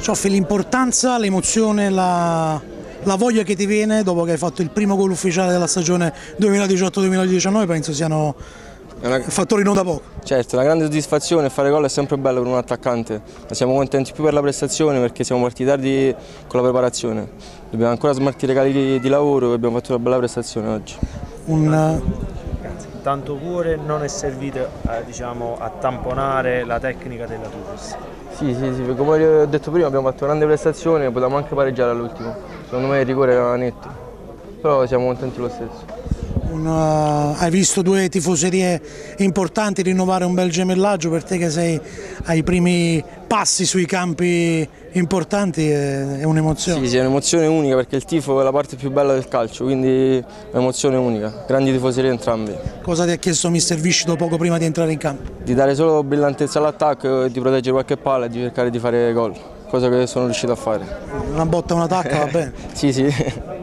Soffri l'importanza, l'emozione, la voglia che ti viene dopo che hai fatto il primo gol ufficiale della stagione 2018-2019, penso siano fattori non da poco. Certo, una grande soddisfazione, fare gol è sempre bello per un attaccante, ma siamo contenti più per la prestazione perché siamo partiti tardi con la preparazione. Dobbiamo ancora smaltire i carichi di lavoro e abbiamo fatto una bella prestazione oggi. Tanto cuore non è servito diciamo, a tamponare la tecnica della Turris. Sì, come ho detto prima abbiamo fatto una grande prestazione, potevamo anche pareggiare all'ultimo. Secondo me il rigore era netto, però siamo contenti lo stesso. Hai visto due tifoserie importanti rinnovare un bel gemellaggio, per te che sei ai primi passi sui campi importanti è un'emozione? Sì, è un'emozione unica perché il tifo è la parte più bella del calcio, quindi è un'emozione unica, grandi tifoserie entrambi. Cosa ti ha chiesto mister Viscido poco prima di entrare in campo? Di dare solo brillantezza all'attacco e di proteggere qualche palla e di cercare di fare gol, cosa che sono riuscito a fare. Una botta e una tacca va bene? Sì.